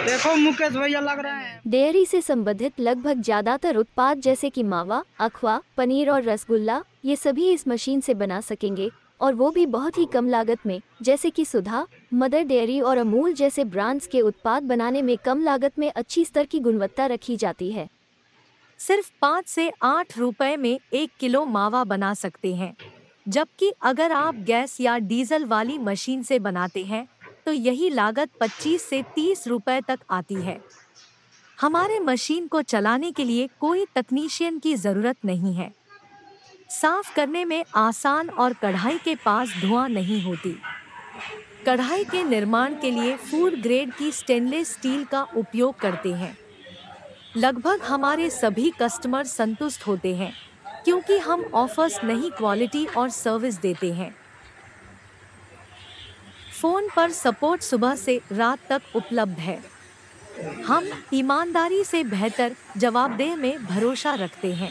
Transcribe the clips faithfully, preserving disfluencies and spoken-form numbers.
देखो मुकेश भैया लग रहे हैं। डेयरी से संबंधित लगभग ज्यादातर उत्पाद जैसे कि मावा, अखवा, पनीर और रसगुल्ला, ये सभी इस मशीन से बना सकेंगे, और वो भी बहुत ही कम लागत में। जैसे कि सुधा, मदर डेयरी और अमूल जैसे ब्रांड्स के उत्पाद बनाने में कम लागत में अच्छी स्तर की गुणवत्ता रखी जाती है। सिर्फ पाँच से आठ रुपए में एक किलो मावा बना सकते हैं, जबकि अगर आप गैस या डीजल वाली मशीन से बनाते हैं तो यही लागत पच्चीस से तीस रुपए तक आती है। हमारे मशीन को चलाने के लिए कोई तकनीशियन की जरूरत नहीं है। साफ करने में आसान और कढ़ाई के पास धुआं नहीं होती। कढ़ाई के निर्माण के लिए फूड ग्रेड की स्टेनलेस स्टील का उपयोग करते हैं। लगभग हमारे सभी कस्टमर संतुष्ट होते हैं, क्योंकि हम ऑफर्स नहीं क्वालिटी और सर्विस देते हैं। फोन पर सपोर्ट सुबह से रात तक उपलब्ध है। हम ईमानदारी से बेहतर जवाबदेह में भरोसा रखते हैं।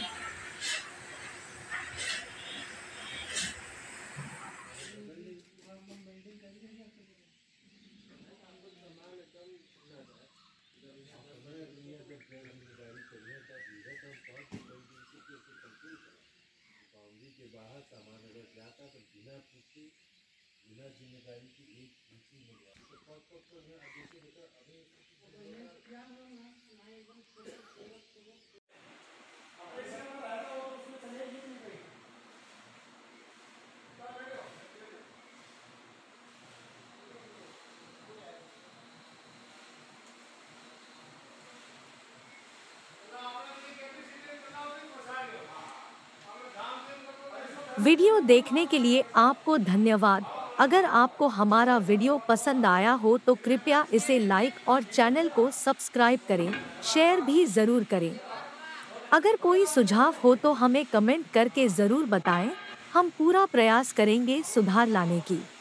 वीडियो देखने के लिए आपको धन्यवाद। अगर आपको हमारा वीडियो पसंद आया हो तो कृपया इसे लाइक और चैनल को सब्सक्राइब करें, शेयर भी ज़रूर करें। अगर कोई सुझाव हो तो हमें कमेंट करके ज़रूर बताएं। हम पूरा प्रयास करेंगे सुधार लाने की।